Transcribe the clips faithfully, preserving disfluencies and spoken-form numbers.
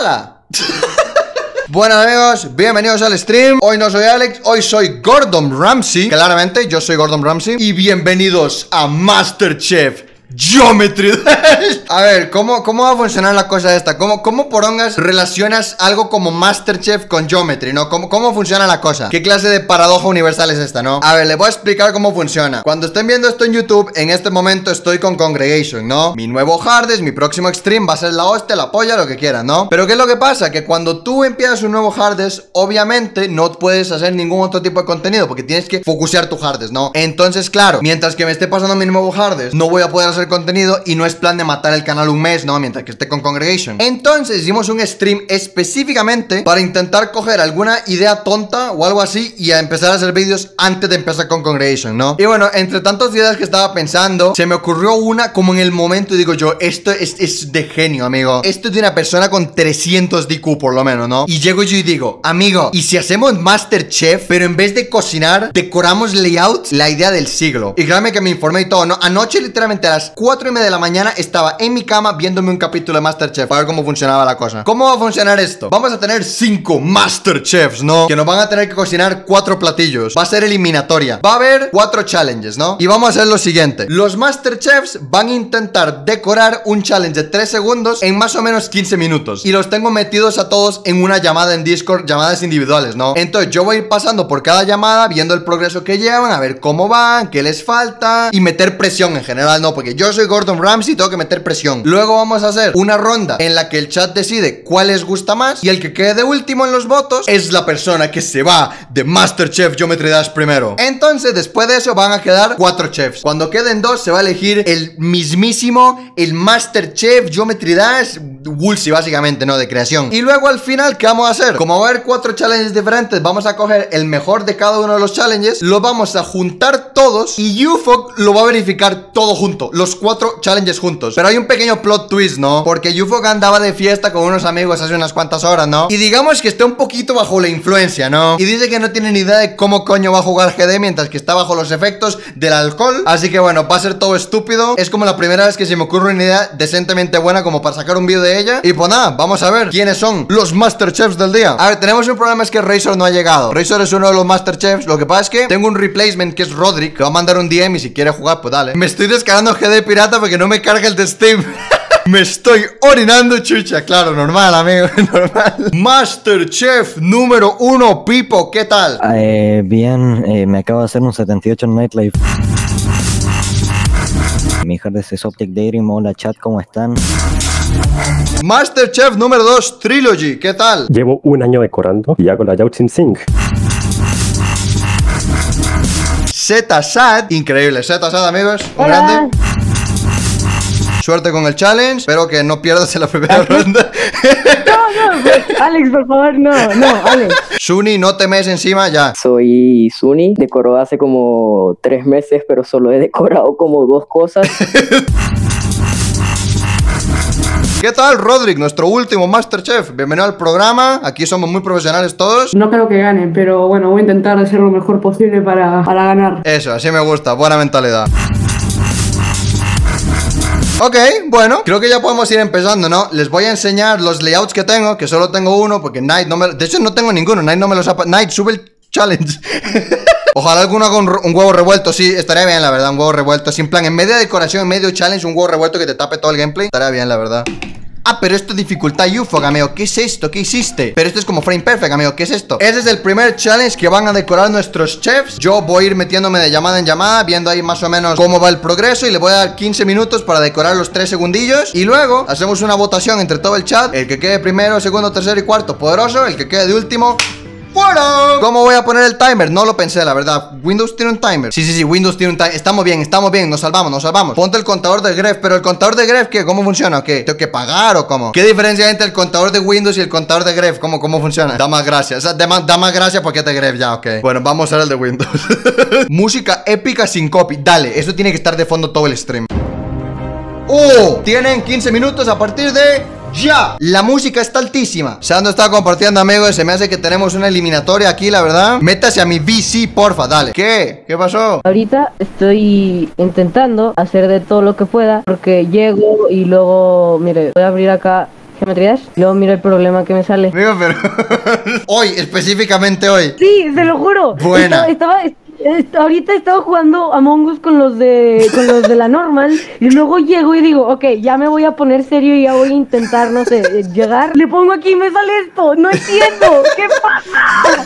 ¡Hala! Bueno amigos, bienvenidos al stream. Hoy no soy Alex, hoy soy Gordon Ramsay. Claramente, yo soy Gordon Ramsay. Y bienvenidos a MasterChef Geometry Dash. A ver, ¿cómo, ¿cómo va a funcionar la cosa esta? ¿Cómo, cómo porongas relacionas algo como MasterChef con Geometry, no? ¿Cómo, ¿Cómo funciona la cosa? ¿Qué clase de paradoja universal es esta, no? A ver, les voy a explicar cómo funciona. Cuando estén viendo esto en YouTube, en este momento estoy con Congregation, ¿no? Mi nuevo Hardest, mi próximo stream va a ser la hostia, la polla, lo que quieran, ¿no? Pero ¿qué es lo que pasa? Que cuando tú empiezas un nuevo Hardest, obviamente no puedes hacer ningún otro tipo de contenido, porque tienes que focusear tu Hardest, ¿no? Entonces, claro, mientras que me esté pasando mi nuevo Hardest, no voy a poder hacer contenido y no es plan de matar el canal un mes, ¿no? Mientras que esté con Congregation. Entonces hicimos un stream específicamente para intentar coger alguna idea tonta o algo así y a empezar a hacer vídeos antes de empezar con Congregation, ¿no? Y bueno, entre tantas ideas que estaba pensando, se me ocurrió una como en el momento y digo yo, esto es, es de genio, amigo. Esto es de una persona con trescientos de I Q por lo menos, ¿no? Y llego yo y digo, amigo, ¿y si hacemos MasterChef, pero en vez de cocinar, decoramos layouts? La idea del siglo. Y créanme que me informé y todo, ¿no? Anoche literalmente a las cuatro y media de la mañana estaba en mi cama viéndome un capítulo de MasterChef para ver cómo funcionaba la cosa. ¿Cómo va a funcionar esto? Vamos a tener cinco MasterChefs, ¿no? Que nos van a tener que cocinar cuatro platillos. Va a ser eliminatoria. Va a haber cuatro challenges, ¿no? Y vamos a hacer lo siguiente. Los MasterChefs van a intentar decorar un challenge de tres segundos en más o menos quince minutos. Y los tengo metidos a todos en una llamada en Discord, llamadas individuales, ¿no? Entonces yo voy a ir pasando por cada llamada, viendo el progreso que llevan, a ver cómo van, qué les falta y meter presión en general, ¿no? Porque yo soy Gordon Ramsay, tengo que meter presión. Luego vamos a hacer una ronda en la que el chat decide cuál les gusta más y el que quede de último en los votos es la persona que se va de MasterChef Geometry Dash primero. Entonces después de eso van a quedar cuatro chefs. Cuando queden dos se va a elegir el mismísimo, el MasterChef Geometry Dash Woolsey, básicamente, ¿no? De creación. Y luego al final, ¿qué vamos a hacer? Como va a haber cuatro challenges diferentes, vamos a coger el mejor de cada uno de los challenges, lo vamos a juntar todos y U F O C lo va a verificar todo junto, los cuatro challenges juntos. Pero hay un pequeño plot twist, ¿no? Porque U F O C andaba de fiesta con unos amigos hace unas cuantas horas, ¿no? Y digamos que está un poquito bajo la influencia, ¿no? Y dice que no tiene ni idea de cómo coño va a jugar G D mientras que está bajo los efectos del alcohol. Así que bueno, va a ser todo estúpido. Es como la primera vez que se me ocurre una idea decentemente buena como para sacar un vídeo de ella. Y pues nada, vamos a ver quiénes son los MasterChefs del día. A ver, tenemos un problema, es que Razor no ha llegado. Razor es uno de los MasterChefs. Lo que pasa es que tengo un replacement que es Roderick, que va a mandar un D M y si quiere jugar, pues dale. Me estoy descargando G D pirata porque no me carga el de Steam. Me estoy orinando, chucha. Claro, normal, amigo, normal. MasterChef número uno, Pipo, ¿qué tal? Eh, bien, eh, me acabo de hacer un setenta y ocho en Nightlife. Mi Hardest es Optic Daydream. Hola chat, ¿cómo están? MasterChef número dos, Trilogy, ¿qué tal? Llevo un año decorando y hago la Yautsin Sing. Z-Sad, increíble, Z-Sad, amigos, un grande. Suerte con el challenge, espero que no pierdas en la primera ronda. No, no, pues, Alex, por favor, no, no, Alex. Suni, no te mees encima, ya. Soy Suni, decoró hace como tres meses, pero solo he decorado como dos cosas. ¿Qué tal, Roderick? Nuestro último MasterChef. Bienvenido al programa. Aquí somos muy profesionales todos. No creo que gane, pero bueno, voy a intentar hacer lo mejor posible para, para ganar. Eso, así me gusta. Buena mentalidad. Ok, bueno, creo que ya podemos ir empezando, ¿no? Les voy a enseñar los layouts que tengo, que solo tengo uno, porque Night no me... De hecho, no tengo ninguno. Night no me los ha... Night, sube el challenge. Ojalá alguno haga un, un huevo revuelto, sí, estaría bien, la verdad, un huevo revuelto. Sin plan, en medio de decoración, en medio challenge, un huevo revuelto que te tape todo el gameplay. Estaría bien, la verdad. Ah, pero esto es dificultad U F O C, amigo. ¿Qué es esto? ¿Qué hiciste? Pero esto es como frame perfect, amigo. ¿Qué es esto? Ese es el primer challenge que van a decorar nuestros chefs. Yo voy a ir metiéndome de llamada en llamada, viendo ahí más o menos cómo va el progreso. Y le voy a dar quince minutos para decorar los tres segundillos. Y luego hacemos una votación entre todo el chat. El que quede primero, segundo, tercero y cuarto, poderoso. El que quede de último, ¡fuera! ¿Cómo voy a poner el timer? No lo pensé, la verdad. ¿Windows tiene un timer? Sí, sí, sí, Windows tiene un timer. Estamos bien, estamos bien, nos salvamos, nos salvamos. Ponte el contador de gref, pero el contador de gref, ¿qué? ¿Cómo funciona? ¿Qué? ¿Tengo que pagar o cómo? ¿Qué diferencia hay entre el contador de Windows y el contador de gref? ¿Cómo, cómo funciona? Da más gracias, o sea, da más, da más gracias porque es de gref ya, ok. Bueno, vamos a ver el de Windows. Música épica sin copy. Dale, eso tiene que estar de fondo todo el stream. ¡Oh! Tienen quince minutos a partir de... ¡ya! La música está altísima. Sando está compartiendo, amigos. Se me hace que tenemos una eliminatoria aquí, la verdad. Métase a mi V C, porfa, dale. ¿Qué? ¿Qué pasó? Ahorita estoy intentando hacer de todo lo que pueda, porque llego y luego, mire, voy a abrir acá Geometrías. Luego miro el problema que me sale. Amigo, pero... hoy, específicamente hoy. Sí, te lo juro. Buena. Estaba, estaba, est- ahorita estaba jugando Among Us con los de con los de la normal y luego llego y digo, ok, ya me voy a poner serio y ya voy a intentar, no sé, llegar. Le pongo aquí y me sale esto. No entiendo. ¿Qué pasa?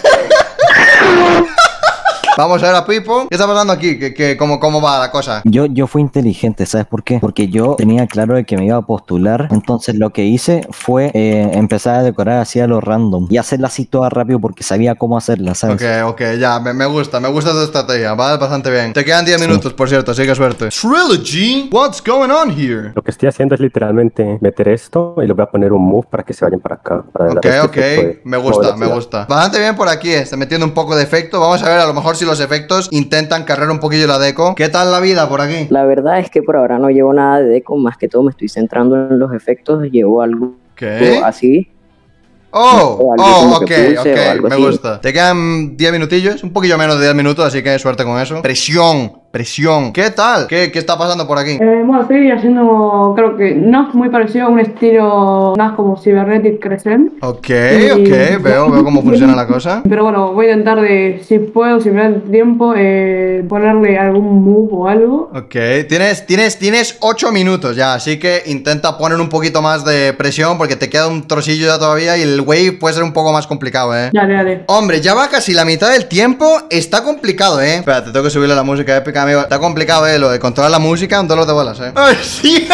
Vamos a ver a Pipo. ¿Qué está pasando aquí? ¿Qué, qué, cómo, ¿Cómo va la cosa? Yo, yo fui inteligente, ¿sabes por qué? Porque yo tenía claro de que me iba a postular. Entonces lo que hice fue eh, empezar a decorar así a lo random y hacerla así toda rápido porque sabía cómo hacerla, ¿sabes? Ok, ok, ya, me, me gusta, me gusta tu estrategia. Va bastante bien. Te quedan diez Sí. minutos, por cierto, así que suerte. Trilogy, what's going on here? Lo que estoy haciendo es literalmente meter esto y le voy a poner un move para que se vayan para acá. Para Ok, dar este ok, efecto de me gusta, me velocidad. gusta. Bastante bien por aquí, está metiendo un poco de efecto. Vamos a ver, a lo mejor si los efectos intentan cargar un poquillo la deco. ¿Qué tal la vida por aquí? La verdad es que por ahora no llevo nada de deco, más que todo me estoy centrando en los efectos, llevo algo ¿Qué? así. Oh, O algo oh, como ok, que pulse ok, o algo me así. gusta. Te quedan diez minutillos, un poquillo menos de diez minutos, así que suerte con eso. Presión, presión. ¿Qué tal? ¿Qué, qué está pasando por aquí? Eh, bueno, estoy haciendo, creo que no es muy parecido a un estilo más como Cybernetic Crescent. Ok, Y- ok, veo, veo cómo funciona la cosa. Pero bueno, voy a intentar de, si puedo, si me da tiempo, eh, ponerle algún move o algo. Ok, tienes, tienes, tienes ocho minutos ya, así que intenta poner un poquito más de presión porque te queda un trocillo ya todavía y el wave puede ser un poco más complicado, eh. Dale, dale. Hombre, ya va casi la mitad del tiempo, está complicado, eh. Espera, te tengo que subirle la música épica, amigo. Está complicado, eh, lo de controlar la música, un dolor de bolas, eh. ¡Ay, sí!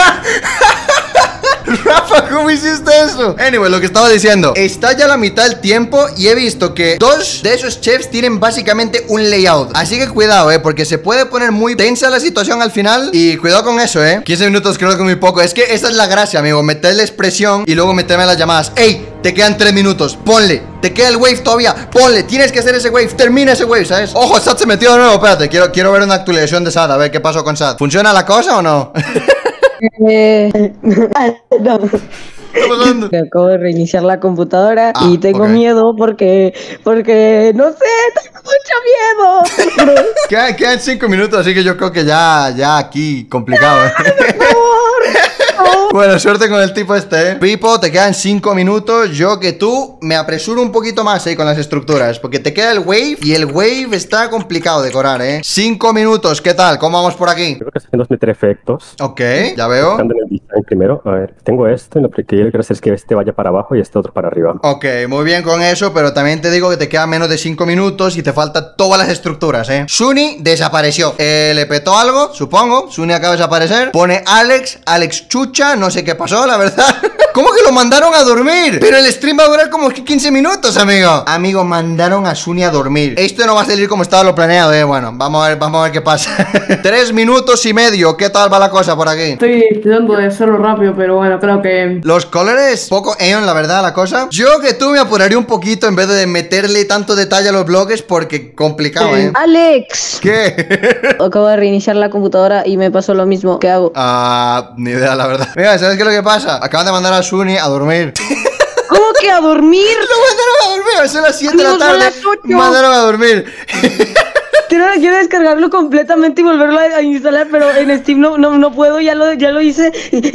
Rafa, ¿cómo hiciste eso? Anyway, lo que estaba diciendo, está ya la mitad del tiempo y he visto que dos de esos chefs tienen básicamente un layout. Así que cuidado, eh, porque se puede poner muy tensa la situación al final. Y cuidado con eso, eh. quince minutos creo que muy poco. Es que esa es la gracia, amigo, meterles presión y luego meterme las llamadas. ¡Ey! Te quedan tres minutos, ponle. Te queda el wave todavía, ponle. Tienes que hacer ese wave, termina ese wave, ¿sabes? Ojo, Sad se metió de nuevo, espérate. Quiero, quiero ver una actualización de Sad, a ver qué pasó con Sad. ¿Funciona la cosa o no? Eh, no. ¿Qué está pasando? Que acabo de reiniciar la computadora Ah, y tengo ok. miedo porque, porque, no sé, tengo mucho miedo. Quedan, quedan cinco minutos, así que yo creo que ya, ya aquí, complicado, ¿eh? Bueno, suerte con el tipo este, ¿eh? Pipo, te quedan cinco minutos. Yo que tú me apresuro un poquito más, ¿eh? Con las estructuras, porque te queda el wave y el wave está complicado de decorar, ¿eh? Cinco minutos, ¿qué tal? ¿Cómo vamos por aquí? Yo creo que estoy haciendo es meter efectos. Ok, ya veo. Buscando en el design primero. A ver, tengo esto y lo que yo quiero hacer es que este vaya para abajo y este otro para arriba. Ok, muy bien con eso, pero también te digo que te quedan menos de cinco minutos y te faltan todas las estructuras, ¿eh? Suni desapareció. Eh, le petó algo, supongo. Suni acaba de desaparecer. Pone Alex, Alex Chucha, no sé qué pasó, la verdad. ¿Cómo que lo mandaron a dormir? Pero el stream va a durar como quince minutos, amigo. Amigo, mandaron a Suni a dormir. Esto no va a salir como estaba lo planeado, eh. Bueno, vamos a ver, vamos a ver qué pasa. Tres minutos y medio. ¿Qué tal va la cosa por aquí? Estoy tratando de hacerlo rápido, pero bueno, creo que... Los colores, poco Eon, la verdad, la cosa. Yo que tú me apuraría un poquito en vez de meterle tanto detalle a los bloques porque complicado, Sí. ¿eh? Alex, ¿Qué? acabo de reiniciar la computadora y me pasó lo mismo. ¿Qué hago? Ah, ni idea, la verdad. Mira, ¿sabes qué es lo que pasa? Acaban de mandar a Suni a dormir. ¿Cómo que a dormir? ¡Lo mandaron a dormir! Son las siete de la Amigos, son tarde. las ocho. Mandaron a dormir. Quiero, quiero descargarlo completamente y volverlo a, a instalar, pero en Steam no, no, no puedo, ya lo, ya lo hice.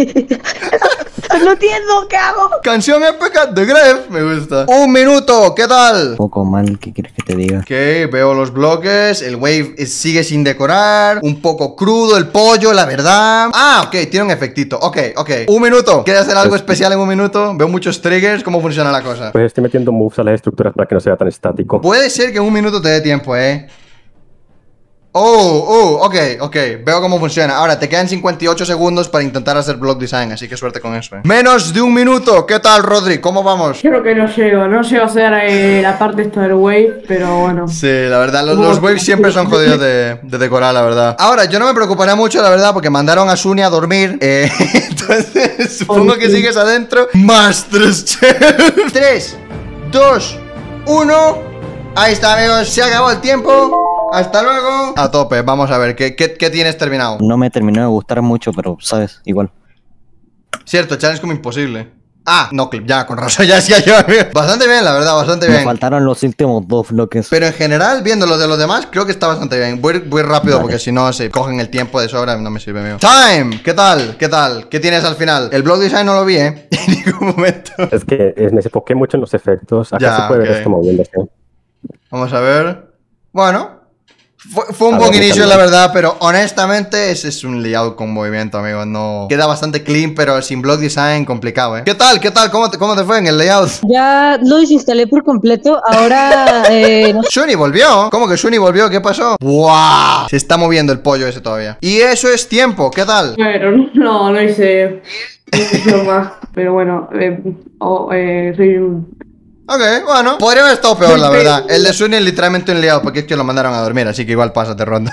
No entiendo, ¿qué hago? Canción épica de Gref. Me gusta. Un minuto, ¿qué tal? Un poco mal, ¿qué quieres que te diga? Ok, veo los bloques. El wave es- sigue sin decorar. Un poco crudo el pollo, la verdad. Ah, ok, tiene un efectito. Ok, ok. Un minuto. ¿Quieres hacer algo especial en un minuto? Veo muchos triggers. ¿Cómo funciona la cosa? Pues estoy metiendo moves a las estructuras para que no sea tan estático. Puede ser que en un minuto te dé tiempo, eh. Oh, oh, ok, ok. Veo cómo funciona. Ahora, te quedan cincuenta y ocho segundos para intentar hacer block design, así que suerte con eso, eh. Menos de un minuto. ¿Qué tal, Rodri? ¿Cómo vamos? Creo que no llego, no llego a hacer eh, la parte esta del wave, pero bueno. Sí, la verdad, los, los waves siempre son jodidos de, de decorar, la verdad. Ahora, yo no me preocuparía mucho, la verdad, porque mandaron a Suni a dormir. Eh, entonces, supongo que sigues adentro. Masterchef. tres, dos, uno. Ahí está, amigos. Se acabó el tiempo. Hasta luego. A tope, vamos a ver. ¿Qué, qué, qué tienes terminado? No me terminó de gustar mucho, pero sabes, igual. Cierto, challenge como imposible. Ah, no clip, ya, con razón, ya decía yo, amigo. Bastante bien, la verdad, bastante Me bien. faltaron los últimos dos bloques. Pero en general, viendo lo de los demás, creo que está bastante bien. Voy, voy rápido Vale. porque si no se cogen el tiempo de sobra, no me sirve, amigo. Time, ¿qué tal? ¿Qué tal? ¿Qué tienes al final? El blog design no lo vi, ¿eh? En ningún momento. Es que eh, me enfoqué mucho en los efectos. Acá Ya, se puede ok. ver esto moviéndose. Vamos a ver. Bueno. Fue, fue un A buen ver, inicio, también. la verdad, pero honestamente ese es un layout con movimiento, amigo. No queda bastante clean, pero sin block design complicado, ¿eh? ¿Qué tal? ¿Qué tal? ¿Cómo te, cómo te fue en el layout? Ya lo desinstalé por completo. Ahora, eh, no sé. Shuni volvió. ¿Cómo que Shuni volvió? ¿Qué pasó? ¡Buah! Se está moviendo el pollo ese todavía. Y eso es tiempo. ¿Qué tal? Bueno, no, no hice mucho más. Pero bueno, eh, oh, eh, soy un... Ok, bueno. Podría haber estado peor, la verdad. El de Shuni es literalmente un liado porque es que lo mandaron a dormir, así que igual pásate ronda.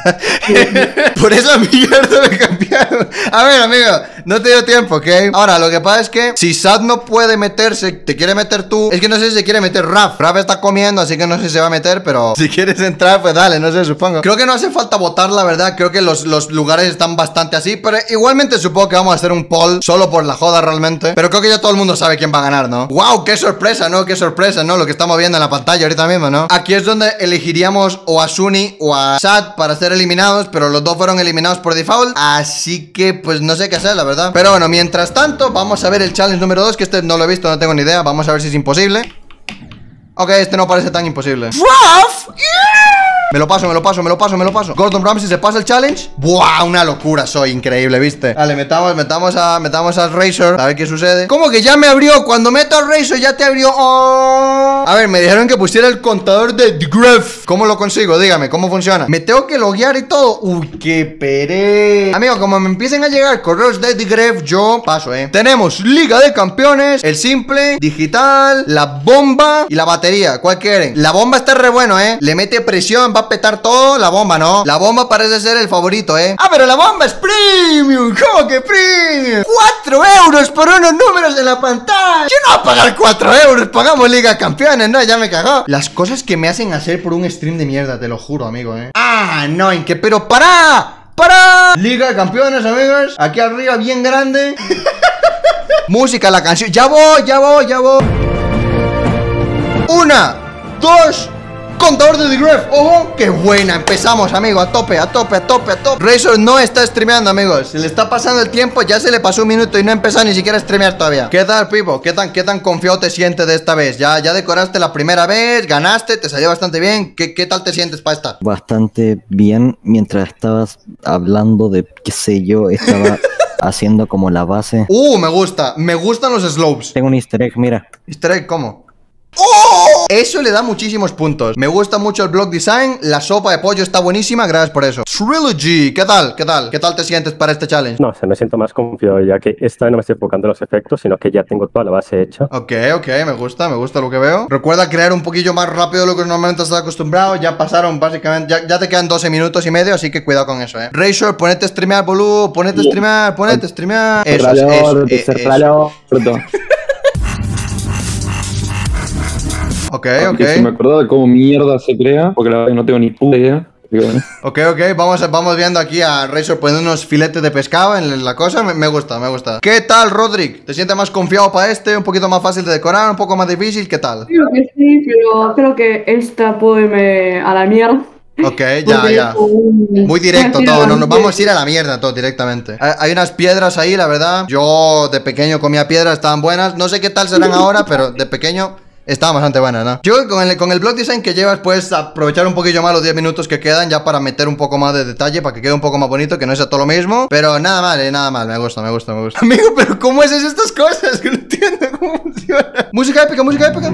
Por esa mierda me cambiaron. A ver, amigo, no te dio tiempo, ¿ok? Ahora, lo que pasa es que si Sad no puede meterse, te quiere meter tú. Es que no sé si se quiere meter Raf. Raf está comiendo, así que no sé si se va a meter, pero si quieres entrar, pues dale, no sé, supongo. Creo que no hace falta votar, la verdad. Creo que los, los lugares están bastante así, pero igualmente supongo que vamos a hacer un poll solo por la joda realmente. Pero creo que ya todo el mundo sabe quién va a ganar, ¿no? ¡Wow! ¡Qué sorpresa, ¿no? ¡Qué sorpresa! ¿No? Lo que estamos viendo en la pantalla ahorita mismo, ¿no? Aquí es donde elegiríamos o a Shuni o a Sad para ser eliminados, pero los dos fueron eliminados por default, así que pues no sé qué hacer, la verdad. Pero bueno, mientras tanto, vamos a ver el challenge número dos, que este no lo he visto, no tengo ni idea. Vamos a ver si es imposible. Ok, este no parece tan imposible. ¡Ruff! Me lo paso, me lo paso, me lo paso, me lo paso. Gordon Ramsay se pasa el challenge. ¡Buah! Una locura, soy increíble, ¿viste? Vale, metamos, metamos a, metamos al Razor. A ver qué sucede. ¿Cómo que ya me abrió? Cuando meto al Razor ya te abrió. ¡Oh! A ver, me dijeron que pusiera el contador de The Graph. ¿Cómo lo consigo? Dígame, ¿cómo funciona? Me tengo que loguear y todo. Uy, qué peré. Amigo, como me empiecen a llegar correos de The Graph, yo paso, eh. Tenemos Liga de Campeones, el simple, digital, la bomba y la batería. ¿Cuál quieren? La bomba está re bueno, eh. Le mete presión, va a petar todo. La bomba, ¿no? La bomba parece ser el favorito, eh. Ah, pero la bomba es premium. ¿Cómo que premium? Cuatro euros por unos números en la pantalla. Yo no voy a pagar cuatro euros. Pagamos Liga de Campeones, no, ya me cagó. Las cosas que me hacen hacer por un stream de mierda, te lo juro, amigo, eh. Ah, no, ¿en qué? Pero para. ¡Para! Liga de Campeones, amigos. Aquí arriba, bien grande. Música, la canción. Ya voy, ya voy, ya voy. Una, dos. Contador de The Graph. ¡Ojo! ¡Qué buena! Empezamos, amigo. A tope, a tope, a tope, a tope. Razor no está streameando, amigos. Se le está pasando el tiempo. Ya se le pasó un minuto y no ha empezado ni siquiera a streamear todavía. ¿Qué tal, Pipo? ¿Qué tan, qué tan confiado te sientes de esta vez? ¿Ya, ya decoraste la primera vez? ¿Ganaste? ¿Te salió bastante bien? ¿Qué, qué tal te sientes para esta? Bastante bien. Mientras estabas hablando de, qué sé yo, estaba haciendo como la base. Uh, me gusta. Me gustan los slopes. Tengo un easter egg, mira. Easter egg, ¿cómo? ¡Oh! Eso le da muchísimos puntos. Me gusta mucho el block design. La sopa de pollo está buenísima. Gracias por eso. Trilogy. ¿Qué tal? ¿Qué tal? ¿Qué tal te sientes para este challenge? No, o sea, me siento más confiado ya que esta vez no me estoy enfocando en los efectos, sino que ya tengo toda la base hecha. Ok, ok, me gusta, me gusta lo que veo. Recuerda crear un poquillo más rápido de lo que normalmente estás acostumbrado. Ya pasaron básicamente, ya, ya te quedan doce minutos y medio, así que cuidado con eso, eh. Razor, ponete a streamear, boludo. Ponete a streamear, ponete a streamear. Eso, es, eso, eh, eso. Ok, ok. Si me acordaba de cómo mierda se crea, porque la verdad que no tengo ni puta idea. Ok, ok, vamos, vamos viendo aquí a Razor poniendo unos filetes de pescado en la cosa. Me, me gusta, me gusta. ¿Qué tal, Rodrick? ¿Te sientes más confiado para este? ¿Un poquito más fácil de decorar? ¿Un poco más difícil? ¿Qué tal? Creo que sí, pero creo que esta puede irme a la mierda. Ok, ya, ya. Muy directo todo, no nos vamos a ir a la mierda todo directamente. Hay, hay unas piedras ahí, la verdad. Yo de pequeño comía piedras, estaban buenas. No sé qué tal serán ahora, pero de pequeño estaban bastante buenas, ¿no? Yo con el, con el block design que llevas puedes aprovechar un poquillo más los diez minutos que quedan ya para meter un poco más de detalle, para que quede un poco más bonito, que no sea todo lo mismo. Pero nada mal, eh, nada mal, me gusta, me gusta, me gusta. Amigo, pero ¿cómo haces estas cosas? Que no entiendo cómo funciona. Música épica, música épica.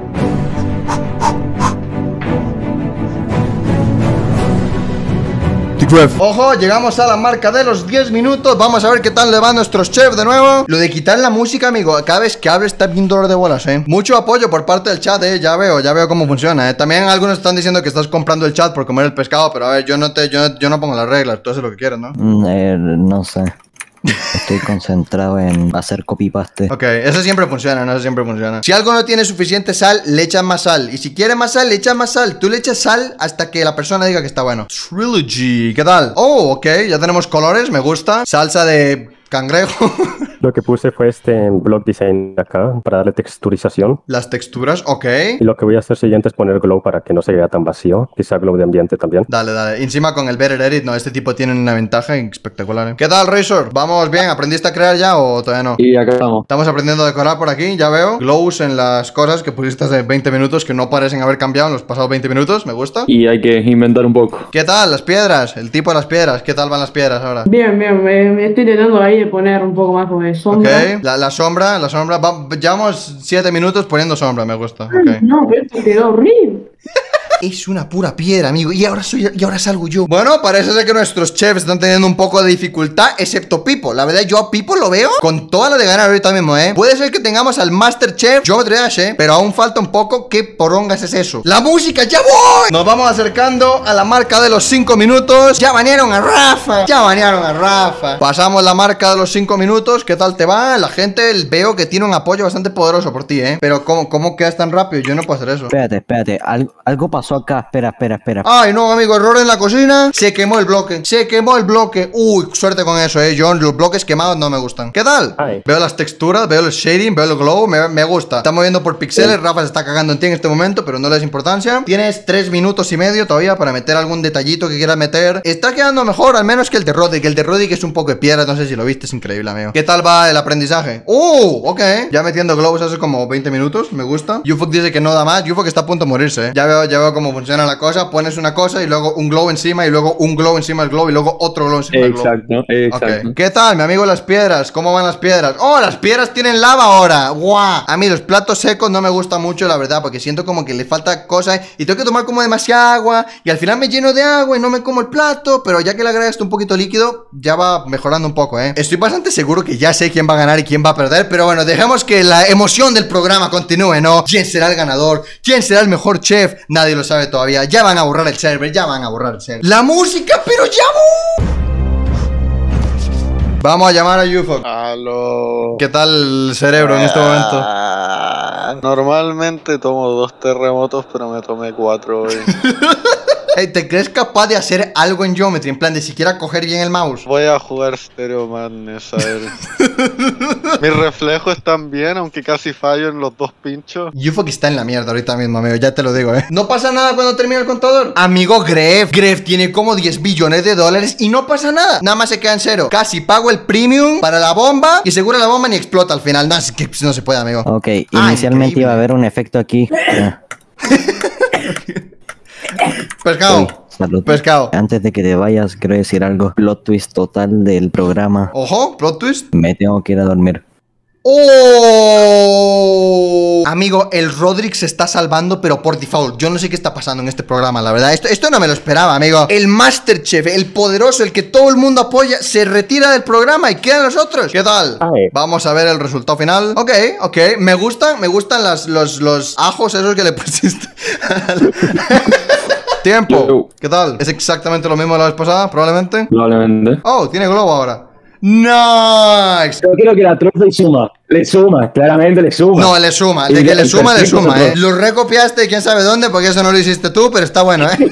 Ojo, llegamos a la marca de los diez minutos. Vamos a ver qué tal le va a nuestros chefs de nuevo. Lo de quitar la música, amigo, cada vez que hable está bien dolor de bolas, eh. Mucho apoyo por parte del chat, eh. Ya veo, ya veo cómo funciona, eh. También algunos están diciendo que estás comprando el chat por comer el pescado. Pero a ver, yo no te, yo, yo no pongo las reglas. Tú haces lo que quieras, ¿no? Mm, eh, no sé. Estoy concentrado en hacer copy-paste. Ok, eso siempre funciona, no, eso siempre funciona. Si algo no tiene suficiente sal, le echas más sal. Y si quiere más sal, le echas más sal. Tú le echas sal hasta que la persona diga que está bueno. Trilogy, ¿qué tal? Oh, ok, ya tenemos colores, me gusta. Salsa de Cangrejo. Lo que puse fue este block design acá para darle texturización. Las texturas, ok. Y lo que voy a hacer siguiente es poner glow para que no se vea tan vacío. Quizá glow de ambiente también. Dale, dale. Encima con el Better Edit, no, este tipo tiene una ventaja espectacular, ¿eh? ¿Qué tal, Razor? ¿Vamos bien? ¿Aprendiste a crear ya o todavía no? Y acá estamos. Estamos aprendiendo a decorar por aquí, ya veo. Glows en las cosas que pusiste hace veinte minutos que no parecen haber cambiado en los pasados veinte minutos, me gusta. Y hay que inventar un poco. ¿Qué tal? Las piedras, el tipo de las piedras, ¿qué tal van las piedras ahora? Bien, bien, me, me estoy intentando ahí de poner un poco más de sombra. Ok, la, la sombra, la sombra, va, llevamos siete minutos poniendo sombra, me gusta. Okay. No, pero esto quedó horrible. Es una pura piedra, amigo. Y ahora soy y ahora salgo yo. Bueno, parece ser que nuestros chefs están teniendo un poco de dificultad, excepto Pipo. La verdad, yo a Pipo lo veo con toda la de ganar ahorita mismo, ¿eh? Puede ser que tengamos al Master Chef Geometry Dash, ¿eh? Pero aún falta un poco. ¿Qué porongas es eso? ¡La música! ¡Ya voy! Nos vamos acercando a la marca de los cinco minutos. Ya banearon a Rafa. Ya banearon a Rafa. Pasamos la marca de los cinco minutos. ¿Qué tal te va? La gente veo que tiene un apoyo bastante poderoso por ti, ¿eh? Pero ¿cómo, cómo quedas tan rápido? Yo no puedo hacer eso. Espérate, espérate. Algo, algo pasó acá. Espera, espera, espera. Ay, no, amigo, error en la cocina. Se quemó el bloque. Se quemó el bloque. Uy, suerte con eso, eh, John. Los bloques quemados no me gustan. ¿Qué tal? Ay. Veo las texturas, veo el shading, veo el glow. Me, me gusta. Estamos viendo por píxeles. Sí. Rafa se está cagando en ti en este momento, pero no le das importancia. Tienes tres minutos y medio todavía para meter algún detallito que quieras meter. Está quedando mejor, al menos que el de Roderick. El de Roderick es un poco de piedra. No sé si lo viste, es increíble, amigo. ¿Qué tal va el aprendizaje? Uh, ok. Ya metiendo globos hace como veinte minutos. Me gusta. Ufok dice que no da más. Ufok está a punto de morirse, eh. Ya veo, ya veo cómo funciona la cosa. Pones una cosa y luego un glow encima y luego un glow encima del glow y luego otro glow encima del glow. Exacto, exacto. Okay. ¿Qué tal, mi amigo, las piedras? ¿Cómo van las piedras? ¡Oh, las piedras tienen lava ahora! ¡Guau! A mí los platos secos no me gustan mucho, la verdad, porque siento como que le falta cosas y tengo que tomar como demasiada agua y al final me lleno de agua y no me como el plato, pero ya que le agregas un poquito líquido, ya va mejorando un poco, ¿eh? Estoy bastante seguro que ya sé quién va a ganar y quién va a perder, pero bueno, dejemos que la emoción del programa continúe, ¿no? ¿Quién será el ganador? ¿Quién será el mejor chef? Nadie lo sabe todavía. Ya van a borrar el server, ya van a borrar el server. ¡La música, pero ya! Vamos a llamar a Ufok. Aló. ¿Qué tal el cerebro en este momento? Normalmente tomo dos terremotos, pero me tomé cuatro hoy. Hey, ¿te crees capaz de hacer algo en Geometry? En plan, de siquiera coger bien el mouse. Voy a jugar Stereo Madness, a ver. Mis reflejos están bien, aunque casi fallo en los dos pinchos. Ufok está en la mierda ahorita mismo, amigo, ya te lo digo, eh. No pasa nada cuando termine el contador. Amigo, Gref, Gref tiene como diez billones de dólares y no pasa nada. Nada más se queda en cero. Casi pago el premium para la bomba y seguro la bomba ni explota al final. No, es que no se puede, amigo. Ok, inicialmente ah, iba a haber un efecto aquí. Pescado. Uy, salud. Pescado. Antes de que te vayas, quiero decir algo. Plot twist total del programa. Ojo, plot twist. Me tengo que ir a dormir. ¡Oh! Amigo, el Roderick se está salvando, pero por default. Yo no sé qué está pasando en este programa, la verdad. Esto, esto no me lo esperaba, amigo. El Masterchef, el poderoso, el que todo el mundo apoya, se retira del programa y quedan los otros. ¿Qué tal? Ay. Vamos a ver el resultado final. Ok, ok. Me gustan, me gustan las, los, los ajos esos que le pusiste. Tiempo. ¿Qué tal? ¿Es exactamente lo mismo de la vez pasada? Probablemente. Probablemente. Oh, tiene globo ahora. Nice. Yo creo que la troza y suma. Le suma, claramente le suma. No, le suma. De que le suma, le suma, eh. Lo recopiaste quién sabe dónde, porque eso no lo hiciste tú, pero está bueno, eh.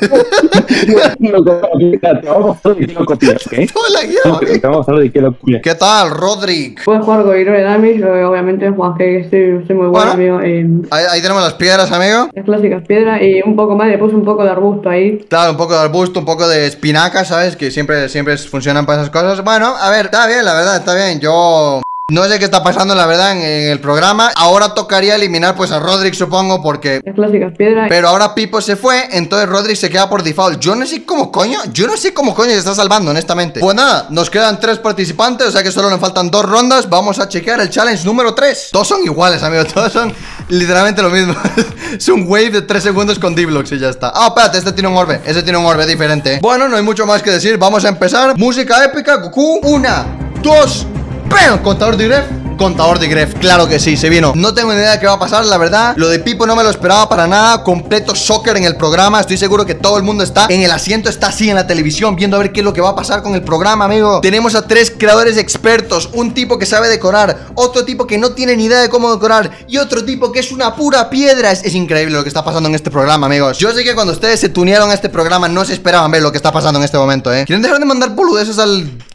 ¿Qué tal, Roderick? Puedes jugar con Hero de Damage, obviamente, Juan, que estoy, estoy muy bueno, amigo. Eh, ahí, ahí tenemos las piedras, amigo. Las clásicas piedras y un poco más, le puse un poco de arbusto ahí. Claro, un poco de arbusto, un poco de espinaca, ¿sabes? Que siempre, siempre funcionan para esas cosas. Bueno, a ver, está bien, la verdad, está bien. Yo... no sé qué está pasando, la verdad, en, en el programa. Ahora tocaría eliminar, pues, a Roderick, supongo, porque... las clásicas piedras. Pero ahora Pipo se fue, entonces Roderick se queda por default. Yo no sé cómo coño, yo no sé cómo coño se está salvando, honestamente. Pues nada, nos quedan tres participantes, o sea que solo nos faltan dos rondas. Vamos a chequear el challenge número tres. Todos son iguales, amigos, todos son literalmente lo mismo. Es un wave de tres segundos con D-Blocks y ya está. Ah, espérate, este tiene un orbe, ese tiene un orbe diferente. Bueno, no hay mucho más que decir, vamos a empezar. Música épica, Goku. Una, dos, ¡pam! Contador de Gref. Contador de Gref, claro que sí, se vino. No tengo ni idea de qué va a pasar, la verdad. Lo de Pipo no me lo esperaba para nada. Completo soccer en el programa. Estoy seguro que todo el mundo está en el asiento, está así en la televisión, viendo a ver qué es lo que va a pasar con el programa, amigo. Tenemos a tres creadores expertos. Un tipo que sabe decorar, otro tipo que no tiene ni idea de cómo decorar y otro tipo que es una pura piedra. Es, es increíble lo que está pasando en este programa, amigos. Yo sé que cuando ustedes se tunearon a este programa no se esperaban ver lo que está pasando en este momento, eh. ¿Quieren dejar de mandar boludeces al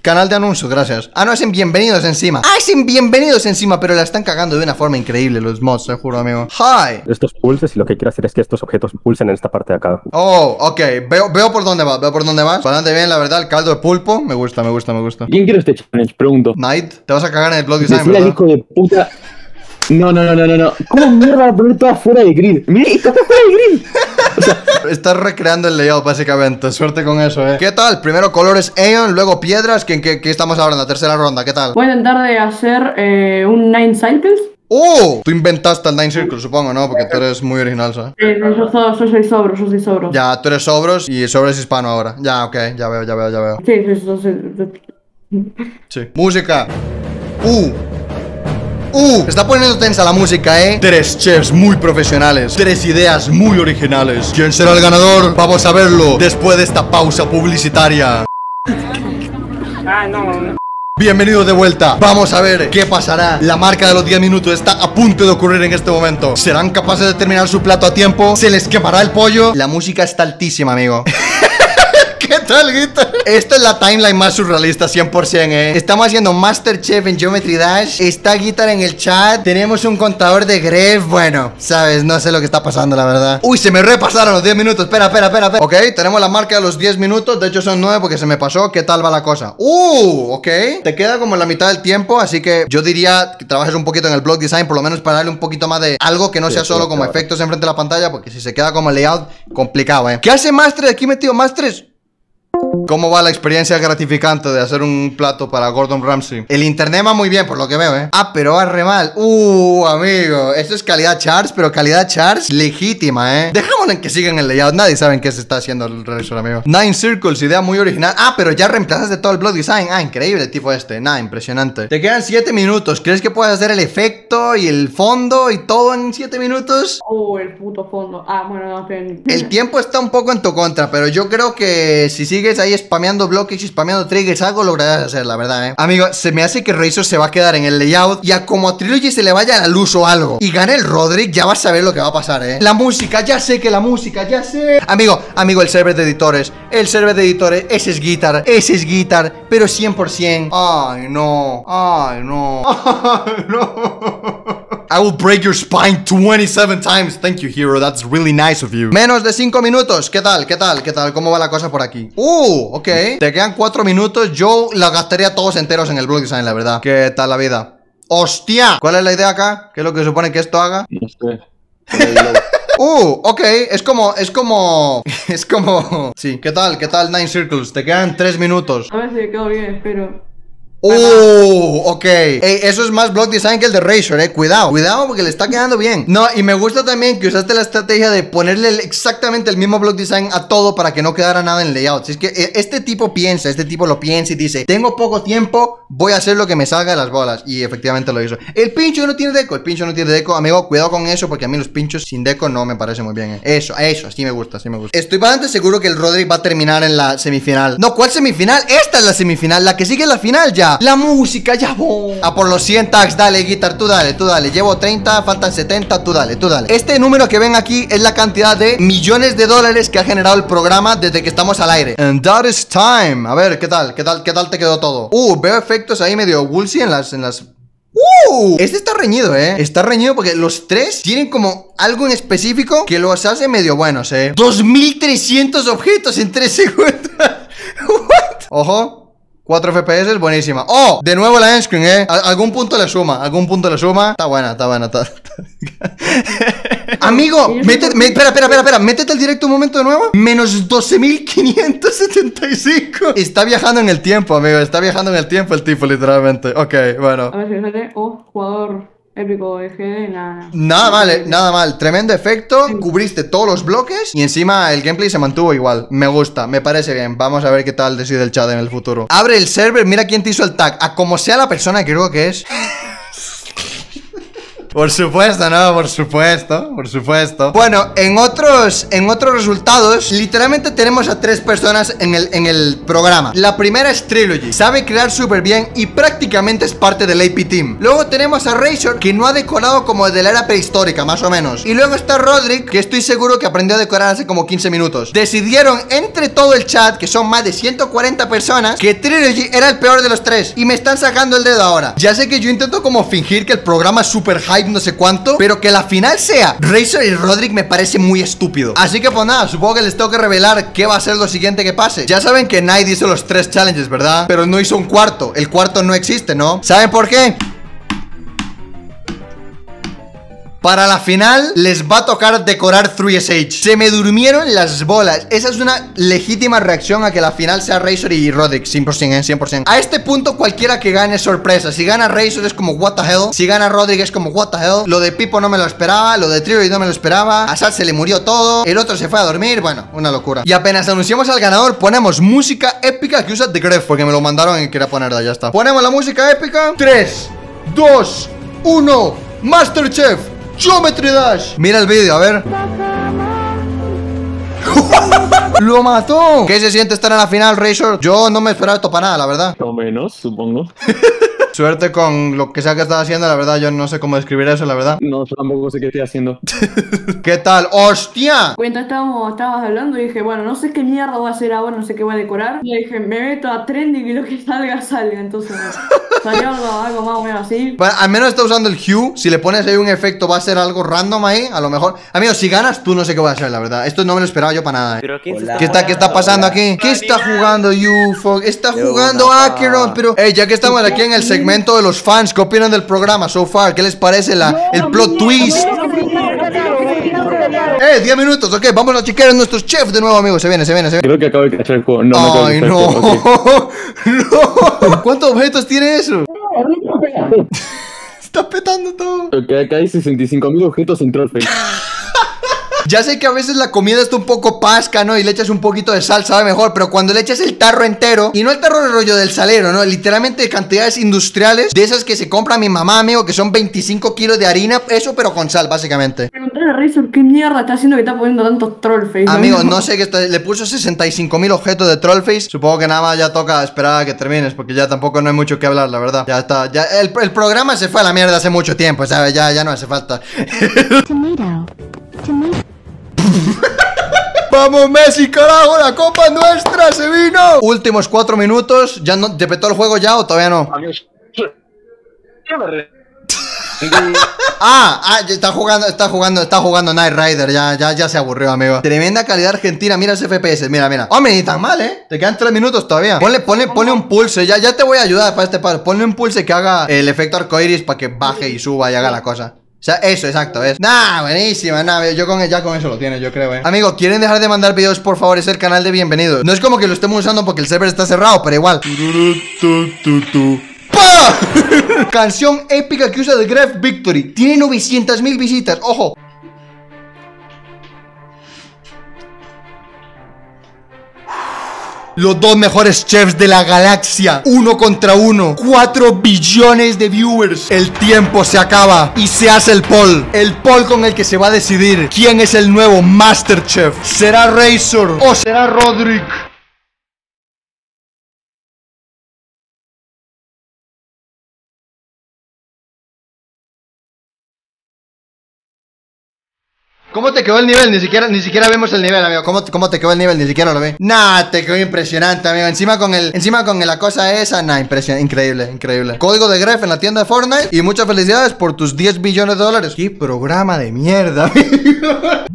Canal de anuncios, gracias. Ah, no, es en bienvenidos encima. Ah, es en bienvenidos encima, pero la están cagando de una forma increíble los mods, te juro, amigo. Hi. Estos pulses y lo que quiero hacer es que estos objetos pulsen en esta parte de acá. Oh, ok. Veo, veo por dónde va, veo por dónde vas. Bastante bien, la verdad, el caldo de pulpo. Me gusta, me gusta, me gusta. ¿Quién quiere este challenge? Pregunto. Knight, te vas a cagar en el blog design, Decirle al ¿verdad? hijo de puta. No, no, no, no, no, no. ¿Cómo mierda va a poner toda fuera de grid? Mira, está toda fuera de grid. O sea, estás recreando el layout, básicamente. Suerte con eso, eh. ¿Qué tal? Primero colores Aeon, luego piedras. ¿Qué, qué, qué estamos hablando? Tercera ronda, ¿qué tal? Voy a intentar de hacer eh, un Nine Cycles. ¡Oh! Tú inventaste el Nine Circles, supongo, ¿no? Porque tú eres muy original, ¿sabes? Eh, yo, soy, yo soy sobro, yo soy sobro. Ya, tú eres sobros y sobro es hispano ahora. Ya, ok, ya veo, ya veo, ya veo. Sí, sí, sí, sí. Sí. Música. ¡Uh! ¡Uh! Está poniendo tensa la música, ¿eh? Tres chefs muy profesionales. Tres ideas muy originales. ¿Quién será el ganador? Vamos a verlo después de esta pausa publicitaria. Ah, no, no. Bienvenidos de vuelta. Vamos a ver qué pasará. La marca de los diez minutos está a punto de ocurrir en este momento. ¿Serán capaces de terminar su plato a tiempo? ¿Se les quemará el pollo? La música está altísima, amigo. ¿Qué tal, Guitar? Esta es la timeline más surrealista, cien por ciento, eh. Estamos haciendo Masterchef en Geometry Dash. Está Guitar en el chat. Tenemos un contador de Gref. Bueno, sabes, no sé lo que está pasando, la verdad. Uy, se me repasaron los diez minutos. Espera, espera, espera, espera. Ok, tenemos la marca de los diez minutos. De hecho, son nueve porque se me pasó. ¿Qué tal va la cosa? Uh, ok. Te queda como en la mitad del tiempo. Así que yo diría que trabajes un poquito en el block design, por lo menos para darle un poquito más de algo que no sea solo como efectos enfrente de la pantalla. Porque si se queda como layout, complicado, eh. ¿Qué hace Master aquí metido? Master. ¿Cómo va la experiencia gratificante de hacer un plato para Gordon Ramsay? El internet va muy bien, por lo que veo, ¿eh? Ah, pero va re mal. Uh, amigo. Esto es calidad charts, pero calidad charts legítima, ¿eh? Dejémoslo en que sigan el layout. Nadie sabe en qué se está haciendo el revisor, amigo. Nine Circles, idea muy original. Ah, pero ya reemplazaste todo el block design. Ah, increíble el tipo este. Nah, impresionante. Te quedan siete minutos. ¿Crees que puedes hacer el efecto y el fondo y todo en siete minutos? Oh, el puto fondo. Ah, bueno, no, que... El tiempo está un poco en tu contra, pero yo creo que si sigues ahí spameando bloques y spameando triggers, algo lograrás hacer, la verdad, eh. Amigo, se me hace que Razor se va a quedar en el layout y a como a Trilogy se le vaya la luz o algo y gane el Roderick, ya vas a ver lo que va a pasar, eh. La música, ya sé que la música, ya sé. Amigo, amigo, el server de editores, el server de editores, ese es Guitar, ese es Guitar, pero cien por ciento. Ay, no, ay, no, ay, no. I will break your spine twenty-seven times. Thank you, hero. That's really nice of you. Menos de cinco minutos. ¿Qué tal? ¿Qué tal? ¿Qué tal? ¿Cómo va la cosa por aquí? Uh, ok. Te quedan cuatro minutos. Yo la gastaría todos enteros en el block design, la verdad. ¿Qué tal la vida? ¡Hostia! ¿Cuál es la idea acá? ¿Qué es lo que supone que esto haga? no sé. Uh, ok, es como, es como, es como, sí, ¿qué tal? ¿Qué tal Nine Circles? Te quedan tres minutos. A ver si me quedo bien, espero. Uh, ok. Ey, eso es más block design que el de Razor, eh. Cuidado, cuidado porque le está quedando bien. No, y me gusta también que usaste la estrategia de ponerle exactamente el mismo block design a todo para que no quedara nada en layout. Si es que eh, este tipo piensa, este tipo lo piensa y dice, tengo poco tiempo, voy a hacer lo que me salga de las bolas. Y efectivamente lo hizo. El pincho no tiene deco, el pincho no tiene deco. Amigo, cuidado con eso porque a mí los pinchos sin deco no me parece muy bien, eh. Eso, eso, así me gusta, así me gusta. Estoy bastante seguro que el Roderick va a terminar en la semifinal. No, ¿cuál semifinal? Esta es la semifinal, la que sigue es la final ya. La música, ya voy. A por los cien tags, dale, Guitar, tú dale, tú dale. Llevo treinta, faltan setenta, tú dale, tú dale. Este número que ven aquí es la cantidad de millones de dólares que ha generado el programa desde que estamos al aire. And that is time. A ver, ¿qué tal? ¿Qué tal? ¿Qué tal te quedó todo? Uh, veo efectos ahí medio woolsy en las... En las... Uh, este está reñido, eh. Está reñido porque los tres tienen como algo en específico que los hace medio buenos, eh. dos mil trescientos objetos en tres segundos. What? Ojo. cuatro F P S, buenísima. ¡Oh! De nuevo la endscreen, ¿eh? Al algún punto le suma, algún punto le suma. Está buena, está buena, está... Amigo, métete... Me, espera, espera, espera, espera. Métete al directo un momento de nuevo. Menos doce mil quinientos setenta y cinco. Está viajando en el tiempo, amigo. Está viajando en el tiempo el tipo, literalmente. Ok, bueno. A ver si me sale. Oh, jugador épico de G D, nada. Nada mal, eh, nada mal. Tremendo efecto. Cubriste todos los bloques y encima el gameplay se mantuvo igual. Me gusta, me parece bien. Vamos a ver qué tal decide el chat en el futuro. Abre el server, mira quién te hizo el tag. A como sea la persona que creo que es. Por supuesto, no, por supuesto, por supuesto. Bueno, en otros, en otros resultados, literalmente tenemos a tres personas en el, en el programa. La primera es Trilogy, sabe crear súper bien y prácticamente es parte del A P Team. Luego tenemos a Razor, que no ha decorado como de la era prehistórica, más o menos. Y luego está Roderick, que estoy seguro que aprendió a decorar hace como quince minutos. Decidieron entre todo el chat, que son más de ciento cuarenta personas, que Trilogy era el peor de los tres. Y me están sacando el dedo ahora. Ya sé que yo intento como fingir que el programa es super hype, no sé cuánto, pero que la final sea Razor y Roderick me parece muy estúpido. Así que pues nada, supongo que les tengo que revelar qué va a ser lo siguiente que pase. Ya saben que Knight hizo los tres challenges, ¿verdad? Pero no hizo un cuarto. El cuarto no existe, ¿no? ¿Saben por qué? Para la final les va a tocar decorar three S H. Se me durmieron las bolas. Esa es una legítima reacción a que la final sea Razor y Roderick, cien por ciento, cien por ciento. A este punto cualquiera que gane es sorpresa. Si gana Razor es como what the hell. Si gana Roderick es como what the hell. Lo de Pipo no me lo esperaba. Lo de Trilogy no me lo esperaba. A Sal se le murió todo. El otro se fue a dormir. Bueno, una locura. Y apenas anunciamos al ganador, ponemos música épica que usa The Gref, porque me lo mandaron y quería ponerla, ya está. Ponemos la música épica. tres, dos, uno. Masterchef Geometry Dash. Mira el vídeo, a ver. ¡Lo mató! ¿Qué se siente estar en la final, Razor? Yo no me esperaba esto para nada, la verdad. O menos, supongo. Suerte con lo que sea que estás haciendo, la verdad. Yo no sé cómo describir eso, la verdad. No, tampoco sé qué estoy haciendo. ¿Qué tal? ¡Hostia! Cuenta, estábamos, estabas hablando y dije, bueno, no sé qué mierda voy a hacer ahora, no sé qué voy a decorar. Y dije, me meto a trending y lo que salga, salga. Entonces, salió algo, algo más o menos así. Bueno, al menos está usando el hue. Si le pones ahí un efecto, va a ser algo random ahí. A lo mejor. Amigo, si ganas, tú no sé qué voy a hacer, la verdad. Esto no me lo esperaba yo para nada, eh. ¿Pero quién se ¿Qué está, está, ¿Qué está pasando aquí? ¿Qué está jugando U F O? Está jugando Acheron. Pero, hey, ya que estamos aquí en el segmento de los fans, ¿qué opinan del programa so far? ¿Qué les parece la, el plot twist? Eh, diez minutos, ok, vamos a chequear a nuestros chefs de nuevo, amigos. Se viene, se viene, se viene. Creo que acabo de cachar el juego. No, Ay, no. Okay. No. ¿Cuántos objetos tiene eso? Está petando todo. Ok, acá hay sesenta y cinco mil objetos en Trollface. Ya sé que a veces la comida está un poco pasca, ¿no? Y le echas un poquito de sal, sabe mejor. Pero cuando le echas el tarro entero, y no el tarro de rollo del salero, ¿no? Literalmente cantidades industriales, de esas que se compra mi mamá, amigo, que son veinticinco kilos de harina. Eso, pero con sal, básicamente. Preguntarle a Razor qué mierda está haciendo que está poniendo tantos trollface. Amigo, no sé qué está. Le puso sesenta y cinco mil objetos de trollface. Supongo que nada más ya toca esperar a que termines, porque ya tampoco no hay mucho que hablar, la verdad. Ya está, ya el, el programa se fue a la mierda hace mucho tiempo, ¿sabes? Ya, ya no hace falta. Tomato. Tomato. ¡Vamos, Messi, carajo! ¡La copa nuestra se vino! Últimos cuatro minutos. ¿Ya no te petó el juego ya o todavía no? ah, ah, está jugando, está jugando, está jugando Knight Rider. Ya, ya, ya se aburrió, amigo. Tremenda calidad argentina. Mira ese F P S, mira, mira. Hombre, ni tan mal, ¿eh? Te quedan tres minutos todavía. Ponle, ponle, ponle un pulse. Ya, ya te voy a ayudar para este par. Ponle un pulse que haga el efecto arcoiris para que baje y suba y haga la cosa. O sea, eso, exacto, es. Nah, buenísima, nah, yo con ya con eso lo tiene, yo creo, eh. Amigo, ¿quieren dejar de mandar videos, por favor? Es el canal de bienvenidos. No es como que lo estemos usando porque el server está cerrado, pero igual. ¡Pah! Canción épica que usa The Gref Victory. Tiene novecientas mil visitas, ojo. Los dos mejores chefs de la galaxia. Uno contra uno. Cuatro billones de viewers. El tiempo se acaba y se hace el poll. El poll con el que se va a decidir quién es el nuevo Masterchef. ¿Será Razor o será Roderick? ¿Cómo te quedó el nivel? Ni siquiera, ni siquiera vemos el nivel, amigo. ¿Cómo, ¿Cómo te quedó el nivel? Ni siquiera lo ve. Nah, te quedó impresionante, amigo. Encima con el, encima con la cosa esa. Nah, impresionante, increíble, increíble. Código de Gref en la tienda de Fortnite. Y muchas felicidades por tus diez billones de dólares. Qué programa de mierda, amigo.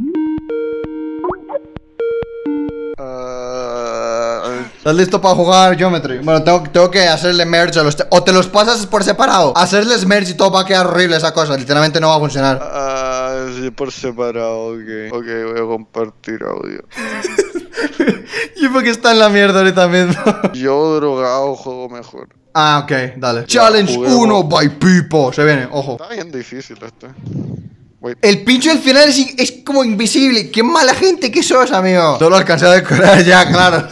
¿Estás listo para jugar Geometry? Bueno, tengo, tengo que hacerle merge a los... O te los pasas por separado. Hacerles merge y todo va a quedar horrible esa cosa. Literalmente no va a funcionar. Ah, sí, por separado, ok. Ok, voy a compartir audio. ¿Y por qué está en la mierda ahorita mismo? Yo drogado juego mejor. Ah, ok, dale. Challenge uno by Pipo. Se viene, ojo. Está bien difícil este. Wait. El pincho del final es, es como invisible. Qué mala gente que sos, amigo. Todo lo alcancé a decorar ya, claro.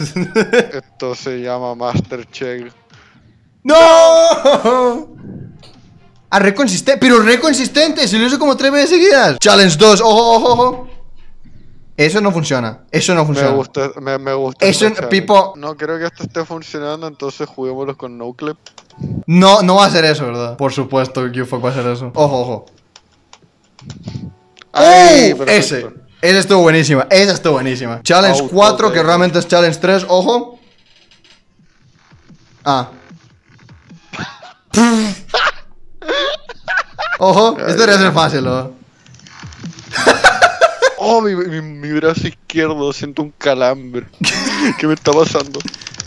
Esto se llama Masterchef. ¡No! Ah, re consistente. Pero re consistente. Se lo hizo como tres veces seguidas. Challenge dos. Ojo, ojo, ojo. Eso no funciona. Eso no funciona. Me gusta, me, me gusta. Eso, esta Pipo. No creo que esto esté funcionando, entonces juguémoslo con no clip. No, no va a hacer eso, ¿verdad? Por supuesto que Q-Fuck va a hacer eso. Ojo, ojo. Ay, ¡Oh! Ese. Esa estuvo buenísima. Esa estuvo buenísima. Challenge Auto, cuatro, que de- realmente es Challenge tres. Ojo. Ah. Ojo. Esto debería ser fácil, ¿no? Oh, mi, mi, mi brazo izquierdo, siento un calambre. ¿Qué me está pasando?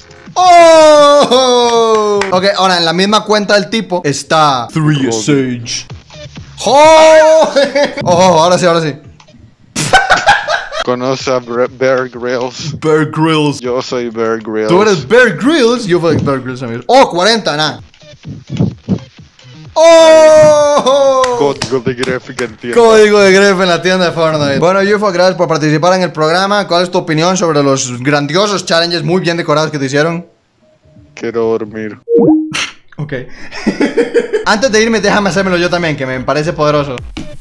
¡Oh! Ok, ahora en la misma cuenta del tipo está Three Sage. ¡Oh! Ojo, ahora sí, ahora sí. Conoce a Bre- Bear Grylls. Bear Grylls. Yo soy Bear Grylls. Tú eres Bear Grylls. Yo soy Bear Grylls, amigos. Oh, cuarenta, nada. ¡Oh! Código de gráfica en tienda. Código de Gref en la tienda de Fortnite. Bueno, Yufo, gracias por participar en el programa. ¿Cuál es tu opinión sobre los grandiosos challenges muy bien decorados que te hicieron? Quiero dormir. Ok. Antes de irme, déjame hacérmelo yo también, que me parece poderoso.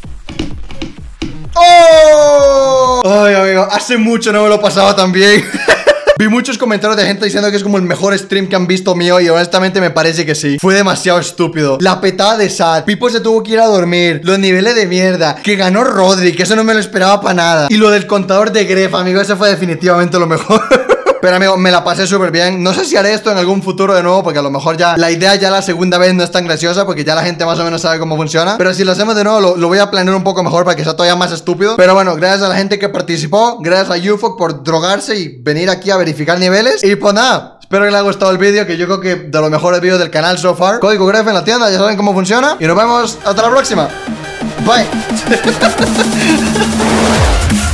¡Oh! Ay, amigo, hace mucho no me lo pasaba tan bien. Vi muchos comentarios de gente diciendo que es como el mejor stream que han visto mío y honestamente me parece que sí. Fue demasiado estúpido. La petada de Sad. Pipo se tuvo que ir a dormir. Los niveles de mierda. Que ganó Rodri, que eso no me lo esperaba para nada. Y lo del contador de Gref, amigo, ese fue definitivamente lo mejor. Pero amigo, me la pasé súper bien. No sé si haré esto en algún futuro de nuevo, porque a lo mejor ya la idea ya la segunda vez no es tan graciosa, porque ya la gente más o menos sabe cómo funciona. Pero si lo hacemos de nuevo, lo, lo voy a planear un poco mejor para que sea todavía más estúpido. Pero bueno, gracias a la gente que participó. Gracias a Yufo por drogarse y venir aquí a verificar niveles. Y pues nada, espero que les haya gustado el vídeo, que yo creo que de los mejores vídeos del canal so far. Código Gref en la tienda, ya saben cómo funciona. Y nos vemos hasta la próxima. Bye.